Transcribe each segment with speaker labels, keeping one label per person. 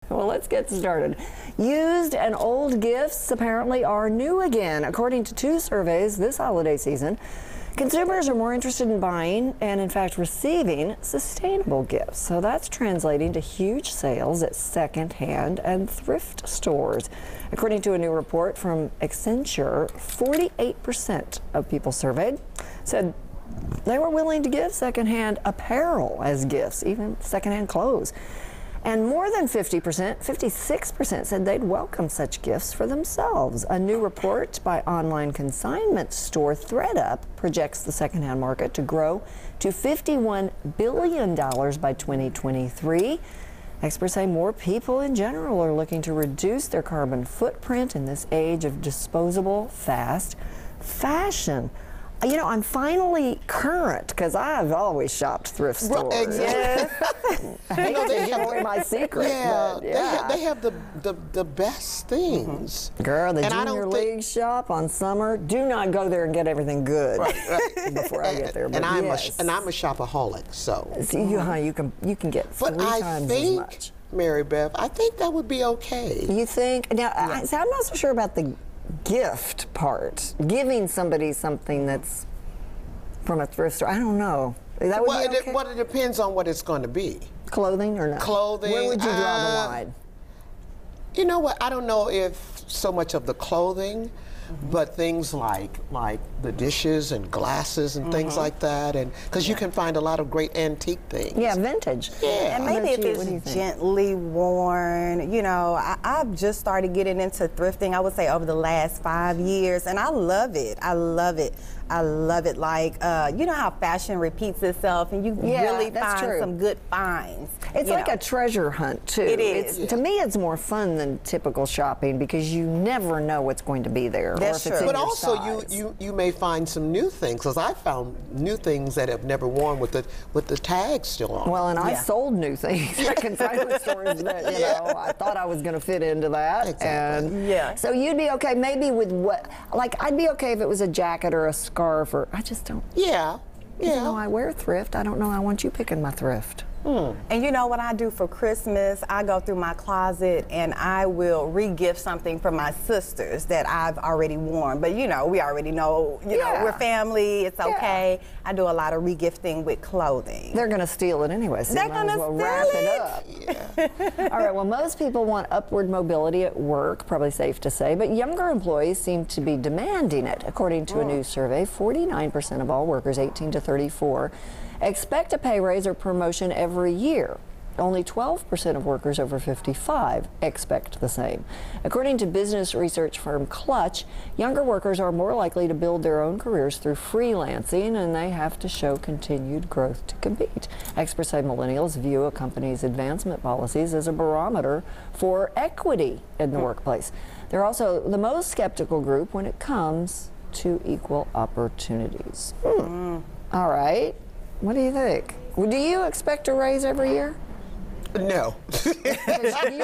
Speaker 1: Well, let's get started. Used and old gifts apparently are new again. According to 2 surveys this holiday season, consumers are more interested in buying and, in fact, receiving sustainable gifts. So that's translating to huge sales at secondhand and thrift stores. According to a new report from Accenture, 48% of people surveyed said they were willing to give secondhand apparel as gifts, even secondhand clothes. And more than 50%, 56% said they'd welcome such gifts for themselves. A new report by online consignment store ThredUp projects the secondhand market to grow to $51 billion by 2023. Experts say more people in general are looking to reduce their carbon footprint in this age of disposable, fast fashion. You know, I'm finally current because I've always shopped thrift stores.
Speaker 2: Exactly.
Speaker 1: I hate to give away my secret.
Speaker 2: Yeah, they have the best things.
Speaker 1: Girl, the junior league shop on summer. Do not go there and get everything good before I get there. But
Speaker 2: I'm a shopaholic, so.
Speaker 1: See, you can get 3 times as much.
Speaker 2: Mary Beth, I think that would be okay.
Speaker 1: You think? Now, I'm not so sure about the gift part. Giving somebody something that's from a thrift store, I don't know. That would be okay?
Speaker 2: Well, it depends on what it's going to be.
Speaker 1: Clothing or not?
Speaker 2: Clothing.
Speaker 1: Where would you draw the line?
Speaker 2: You know what? I don't know if so much of the clothing, but things like the dishes and glasses and things like that, and because you can find a lot of great antique things.
Speaker 1: Yeah, vintage.
Speaker 3: Yeah, and maybe if it's gently worn. You know, I've just started getting into thrifting, I would say, over the last 5 years, and I love it. I love it. I love it. Like, you know how fashion repeats itself, and you really find some good finds.
Speaker 1: It's like a treasure hunt, too.
Speaker 3: It is.
Speaker 1: To me, it's more fun than typical shopping because you never know what's going to be there.
Speaker 3: That's true.
Speaker 2: But also, you may find some new things, because I found new things that have never worn with the tag still on.
Speaker 1: Well, and I sold new things at consignment stores that, you know, I thought I was going to fit into that.
Speaker 2: Exactly.
Speaker 1: And so you'd be okay maybe with what, like, I'd be okay if it was a jacket or a scarf, or I just don't.
Speaker 2: Yeah.
Speaker 1: You know, I wear thrift. I don't know. I want you picking my thrift.
Speaker 3: And you know what I do for Christmas? I go through my closet and I will re-gift something for my sisters that I've already worn. But you know, we already know, you know, we're family, it's okay. I do a lot of re-gifting with clothing.
Speaker 1: They're going to steal it anyway, so
Speaker 3: They're
Speaker 1: you might as well wrap it up.
Speaker 2: Yeah.
Speaker 1: All right, well, most people want upward mobility at work, probably safe to say, but younger employees seem to be demanding it. According to a new survey, 49% of all workers 18 to 34 expect a pay raise or promotion every year. Only 12% of workers over 55 expect the same. According to business research firm Clutch, younger workers are more likely to build their own careers through freelancing, and they have to show continued growth to compete. Experts say millennials view a company's advancement policies as a barometer for equity in the workplace. They're also the most skeptical group when it comes to equal opportunities. All right. What do you think? Do you expect a raise every year?
Speaker 2: No.
Speaker 1: you and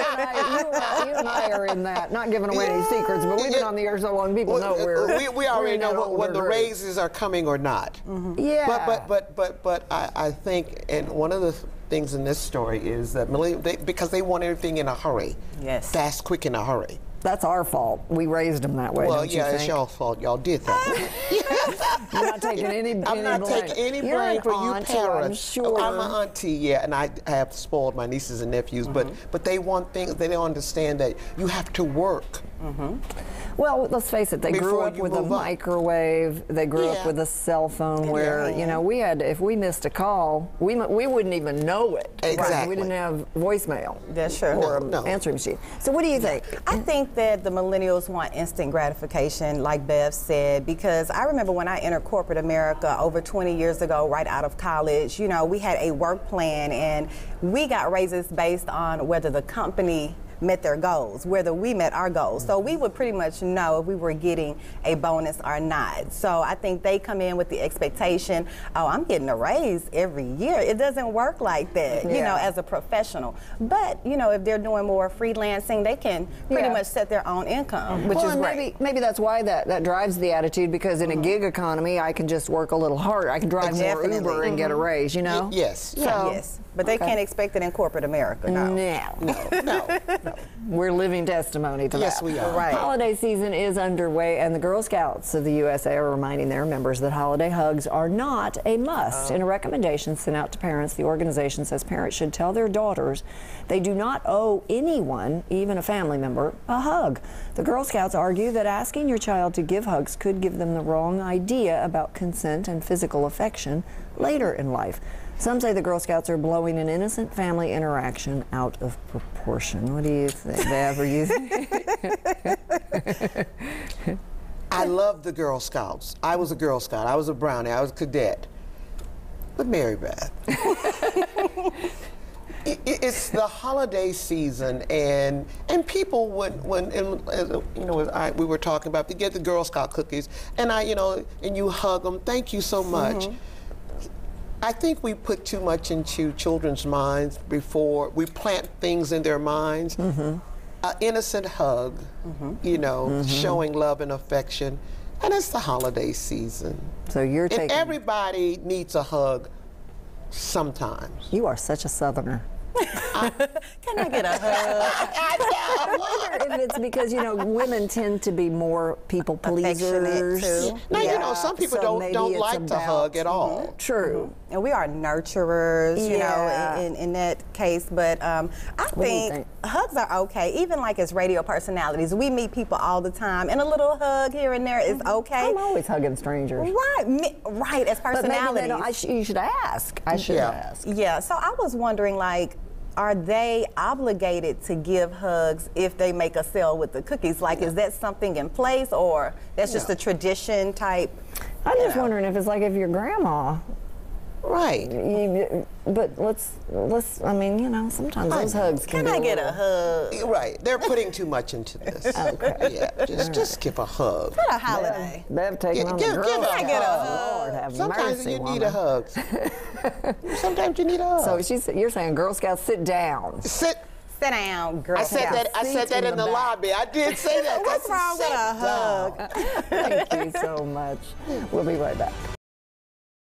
Speaker 1: I are in that, not giving away any secrets, but we've been on the air so long, people know
Speaker 2: we already know when the raises are coming or not.
Speaker 1: Yeah.
Speaker 2: But I think, and one of the things in this story is that because they want everything in a hurry.
Speaker 3: Yes.
Speaker 2: Fast, quick, in a hurry.
Speaker 1: That's our fault. We raised them that way.
Speaker 2: Well,
Speaker 1: don't you think?
Speaker 2: It's y'all fault. Y'all did that.
Speaker 1: You're not taking any blame.
Speaker 2: I'm not taking any blame for you parents.
Speaker 1: I'm sure.
Speaker 2: I'm an auntie, and I have spoiled my nieces and nephews, but they want things. They don't understand that you have to work.
Speaker 1: Well, let's face it, they grew up with a microwave. They grew up with a cell phone where, you know, if we missed a call, we wouldn't even know it.
Speaker 2: Exactly.
Speaker 1: We didn't have voicemail.
Speaker 3: That's true.
Speaker 1: Or an answering machine. So what do you think?
Speaker 3: I think that the millennials want instant gratification, like Bev said, because I remember when I entered corporate America over 20 years ago, right out of college, you know, we had a work plan and we got raises based on whether the company met their goals, whether we met our goals. So we would pretty much know if we were getting a bonus or not. So I think they come in with the expectation, oh, I'm getting a raise every year. It doesn't work like that, you know, as a professional. But, you know, if they're doing more freelancing, they can pretty much set their own income, which is great.
Speaker 1: Maybe that's why that drives the attitude, because in a gig economy, I can just work a little harder. I can drive more Uber and get a raise, you know?
Speaker 2: Yes.
Speaker 1: So,
Speaker 3: Yes. But they can't expect it in corporate America, no.
Speaker 2: No.
Speaker 1: We're living testimony to that.
Speaker 2: Yes, we are.
Speaker 3: Right.
Speaker 1: Holiday season is underway, and the Girl Scouts of the USA are reminding their members that holiday hugs are not a must. In a recommendation sent out to parents, the organization says parents should tell their daughters they do not owe anyone, even a family member, a hug. The Girl Scouts argue that asking your child to give hugs could give them the wrong idea about consent and physical affection later in life. Some say the Girl Scouts are blowing an innocent family interaction out of proportion. What do you think, Bev? Are you
Speaker 2: I love the Girl Scouts. I was a Girl Scout. I was a Brownie. I was a cadet. But Mary Beth, it's the holiday season, and people we were talking about, they get the Girl Scout cookies, and and you hug them. Thank you so much. I think we put too much into children's minds before we plant things in their minds. An innocent hug, showing love and affection, and it's the holiday season.
Speaker 1: So you're
Speaker 2: and
Speaker 1: taking...
Speaker 2: everybody needs a hug sometimes.
Speaker 1: You are such a Southerner.
Speaker 3: Can I get a hug?
Speaker 1: I wonder if it's because, women tend to be more people pleasers.
Speaker 3: Too.
Speaker 2: Now, some people don't like to hug at all.
Speaker 1: True.
Speaker 3: And we are nurturers, in that case. But I think hugs are okay. Even like as radio personalities, we meet people all the time, and a little hug here and there is okay.
Speaker 1: I'm always hugging strangers.
Speaker 3: Right, as personalities.
Speaker 1: But maybe you should ask. I should ask.
Speaker 3: Yeah, so I was wondering, like, are they obligated to give hugs if they make a sale with the cookies? Like, is that something in place, or that's just a tradition type?
Speaker 1: I'm just wondering if it's like if your grandma.
Speaker 2: Right.
Speaker 1: But let's. I mean, sometimes those hugs can.
Speaker 3: Can I get a hug?
Speaker 2: Right. They're putting too much into this.
Speaker 1: Okay.
Speaker 2: Yeah. Just give a hug.
Speaker 3: For a holiday.
Speaker 1: Bev taking on the
Speaker 2: Give
Speaker 1: Girl
Speaker 2: a
Speaker 1: Scouts.
Speaker 3: hug.
Speaker 1: Lord have
Speaker 2: Sometimes
Speaker 1: mercy,
Speaker 2: you
Speaker 1: woman.
Speaker 2: need a hug. Sometimes you need a hug.
Speaker 1: So you're saying Girl Scouts sit down.
Speaker 2: Sit
Speaker 3: down, Girl
Speaker 2: I said
Speaker 3: Scouts.
Speaker 2: that in the lobby. I did say that.
Speaker 3: What's wrong with a hug?
Speaker 1: Thank you so much. We'll be right back.